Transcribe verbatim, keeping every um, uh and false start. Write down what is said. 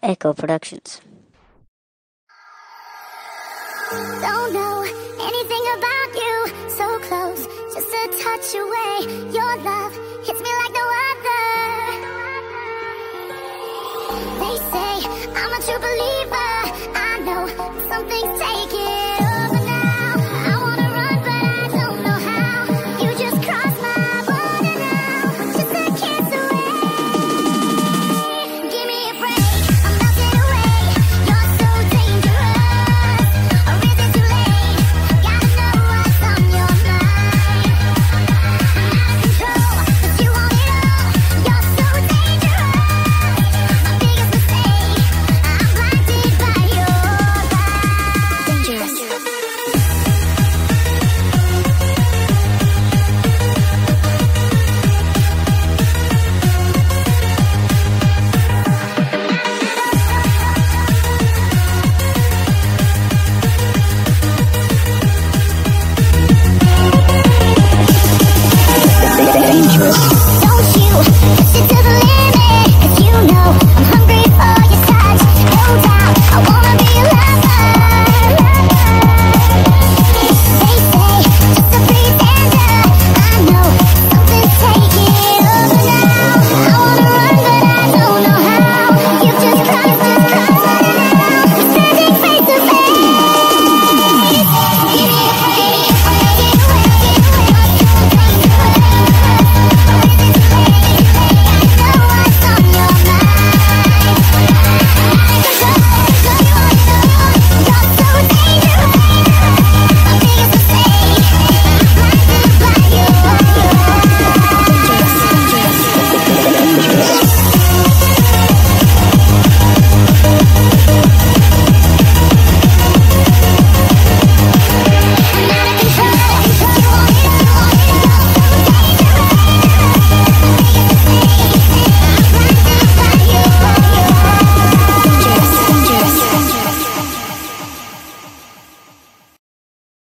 Echo Productions. Don't know anything about you, so close, just a touch away. Your love hits me like no other. They say I'm a true believer. I know something's taken.